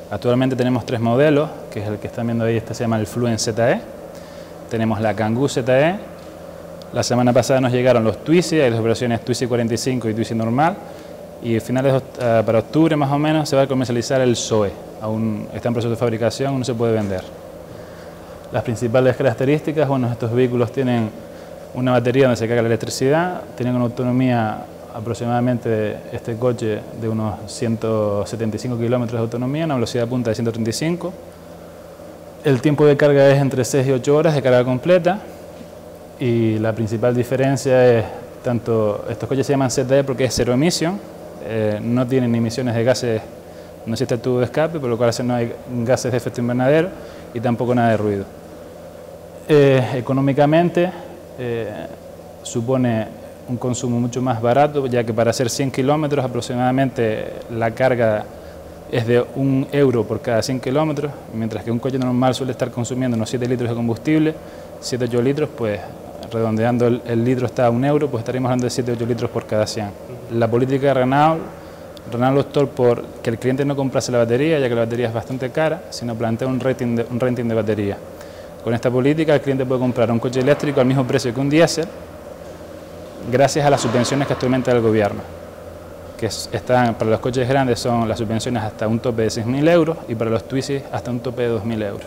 Actualmente tenemos 3 modelos, que es el que están viendo ahí, este se llama el Fluence ZE. Tenemos la Kangoo ZE. La semana pasada nos llegaron los Twizy, hay las operaciones Twizy 45 y Twizy normal. Y a finales para octubre más o menos se va a comercializar el Zoe. Aún está en proceso de fabricación, aún no se puede vender. Las principales características, bueno, estos vehículos tienen una batería donde se carga la electricidad, tienen una autonomía aproximadamente este coche de unos 175 kilómetros de autonomía, una velocidad punta de 135. El tiempo de carga es entre 6 y 8 horas de carga completa y la principal diferencia es tanto, estos coches se llaman ZE porque es cero emisión, no tienen emisiones de gases, no existe el tubo de escape, por lo cual no hay gases de efecto invernadero y tampoco nada de ruido. Económicamente supone un consumo mucho más barato, ya que para hacer 100 kilómetros aproximadamente la carga es de 1 euro por cada 100 kilómetros, mientras que un coche normal suele estar consumiendo unos 7 litros de combustible, 7-8 litros, pues redondeando el litro está a 1 euro, pues estaríamos hablando de 7-8 litros por cada 100. La política de Renault optó por que el cliente no comprase la batería, ya que la batería es bastante cara, sino plantea un renting de batería. Con esta política el cliente puede comprar un coche eléctrico al mismo precio que un diésel, gracias a las subvenciones que actualmente da el gobierno, que están para los coches grandes son las subvenciones hasta un tope de 6.000 euros y para los Twizy hasta un tope de 2.000 euros.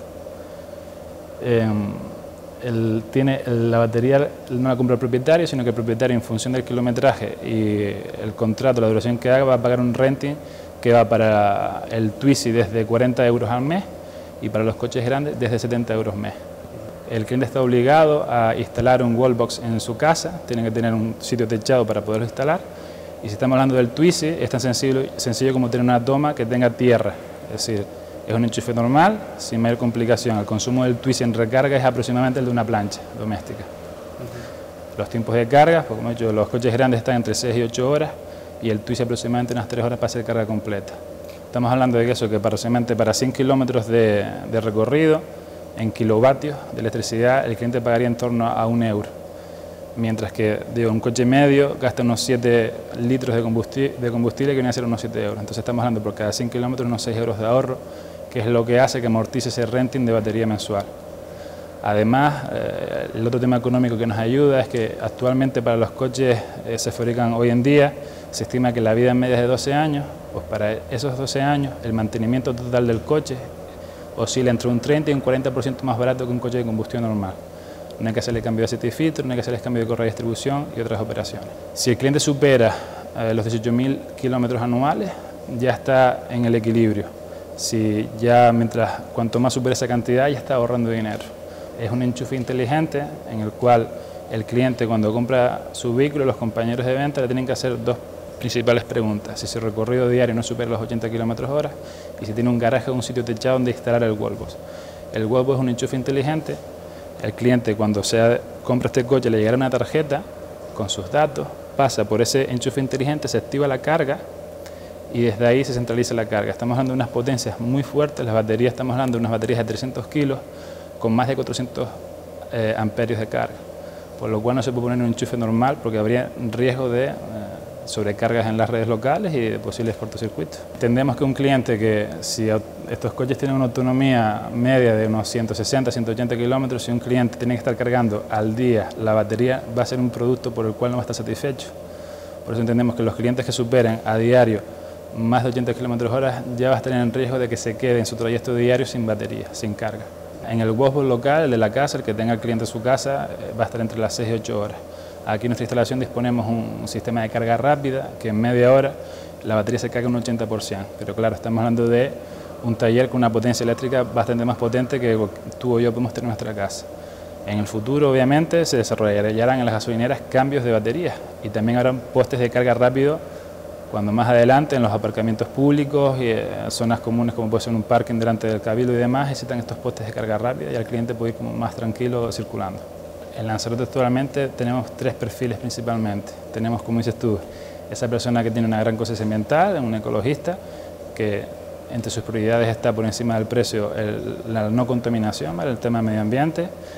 La batería no la compra el propietario, sino que el propietario, en función del kilometraje y el contrato, la duración que haga, va a pagar un renting que va para el Twizy desde 40 euros al mes y para los coches grandes desde 70 euros al mes. El cliente está obligado a instalar un wallbox en su casa, tiene que tener un sitio techado para poderlo instalar. Y si estamos hablando del Twizy, es tan sencillo como tener una toma que tenga tierra, es decir, es un enchufe normal, sin mayor complicación. El consumo del Twizy en recarga es aproximadamente el de una plancha doméstica. Los tiempos de carga, pues como he dicho, los coches grandes están entre 6 y 8 horas y el Twizy aproximadamente unas 3 horas para hacer carga completa. Estamos hablando de que aproximadamente para 100 kilómetros de recorrido, en kilovatios de electricidad, el cliente pagaría en torno a 1 euro. Mientras que un coche medio gasta unos 7 litros de combustible que viene a ser unos 7 euros. Entonces estamos hablando por cada 100 kilómetros unos 6 euros de ahorro, que es lo que hace que amortice ese renting de batería mensual. Además, el otro tema económico que nos ayuda es que actualmente para los coches se fabrican hoy en día, se estima que la vida media es de 12 años, pues para esos 12 años el mantenimiento total del coche oscila entre un 30 y un 40% más barato que un coche de combustión normal. No hay que hacerle cambio de aceite y filtro, no hay que hacerle cambio de correa de distribución y otras operaciones. Si el cliente supera los 18.000 kilómetros anuales, ya está en el equilibrio. Si ya cuanto más supera esa cantidad, ya está ahorrando dinero. Es un enchufe inteligente en el cual el cliente, cuando compra su vehículo, los compañeros de venta le tienen que hacer 2 principales preguntas: si su recorrido diario no supera los 80 km/h y si tiene un garaje o un sitio techado donde instalar el wallbox. El wallbox es un enchufe inteligente. El cliente, cuando compra este coche, le llegará una tarjeta con sus datos, pasa por ese enchufe inteligente, se activa la carga y desde ahí se centraliza la carga. Estamos hablando de unas potencias muy fuertes, las baterías, estamos hablando de unas baterías de 300 kilos con más de 400 amperios de carga, por lo cual no se puede poner un enchufe normal porque habría riesgo de sobrecargas en las redes locales y de posibles cortocircuitos. Entendemos que un cliente que, si estos coches tienen una autonomía media de unos 160, 180 kilómetros, si un cliente tiene que estar cargando al día la batería, va a ser un producto por el cual no va a estar satisfecho. Por eso entendemos que los clientes que superen a diario más de 80 km/h ya va a estar en riesgo de que se quede en su trayecto diario sin batería, sin carga. En el wallbox local, el de la casa, el que tenga el cliente en su casa, va a estar entre las 6 y 8 horas. Aquí en nuestra instalación disponemos un sistema de carga rápida que en media hora la batería se carga un 80%, pero claro, estamos hablando de un taller con una potencia eléctrica bastante más potente que tú o yo podemos tener en nuestra casa. En el futuro, obviamente, se desarrollarán en las gasolineras cambios de baterías y también habrán postes de carga rápido cuando más adelante en los aparcamientos públicos y zonas comunes como puede ser un parking delante del cabildo y demás, necesitan estos postes de carga rápida y el cliente puede ir como más tranquilo circulando. En Lanzarote actualmente tenemos 3 perfiles principalmente. Tenemos, como dices tú, esa persona que tiene una gran conciencia ambiental, un ecologista, que entre sus prioridades está por encima del precio la no contaminación, el tema del medio ambiente.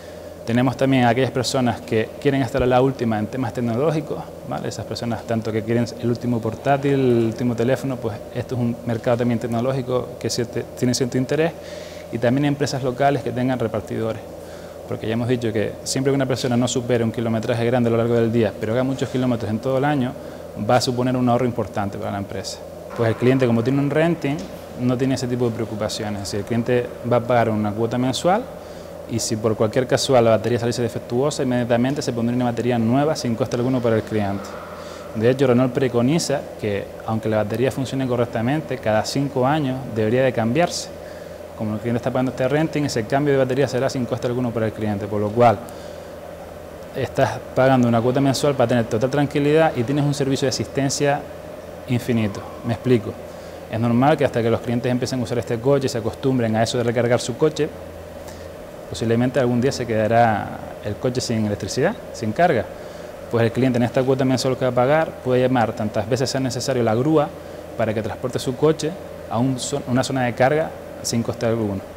Tenemos también a aquellas personas que quieren estar a la última en temas tecnológicos, ¿vale? Esas personas tanto que quieren el último portátil, el último teléfono, pues esto es un mercado también tecnológico que tiene cierto interés, y también empresas locales que tengan repartidores, porque ya hemos dicho que siempre que una persona no supere un kilometraje grande a lo largo del día, pero haga muchos kilómetros en todo el año, va a suponer un ahorro importante para la empresa. Pues el cliente, como tiene un renting, no tiene ese tipo de preocupaciones. Si el cliente va a pagar una cuota mensual, y si por cualquier casual la batería saliese defectuosa, inmediatamente se pondría una batería nueva sin coste alguno para el cliente. De hecho, Renault preconiza que, aunque la batería funcione correctamente, cada 5 años debería de cambiarse. Como el cliente está pagando este renting, ese cambio de batería será sin coste alguno para el cliente, por lo cual estás pagando una cuota mensual para tener total tranquilidad y tienes un servicio de asistencia infinito. Me explico. Es normal que hasta que los clientes empiecen a usar este coche y se acostumbren a eso de recargar su coche, posiblemente algún día se quedará el coche sin electricidad, sin carga. Pues el cliente en esta cuota mensual que va a pagar puede llamar tantas veces sea necesario la grúa para que transporte su coche a una zona de carga sin coste alguno.